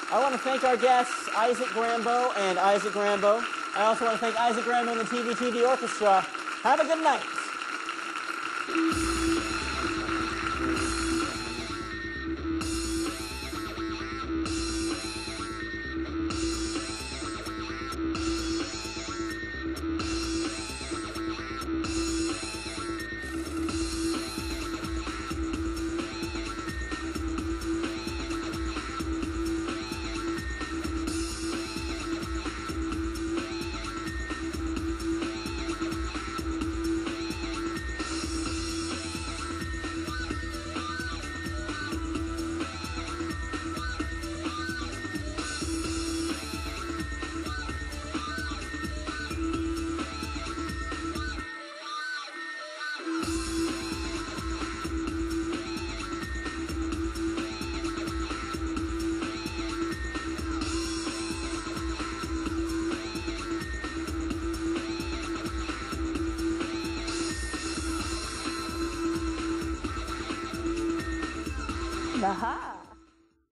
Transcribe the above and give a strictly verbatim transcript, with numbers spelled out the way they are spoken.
I want to thank our guests, Isaac Grambo and Isaac Grambo. I also want to thank Isaac Grambo and the T V T V Orchestra. Have a good night. Aha!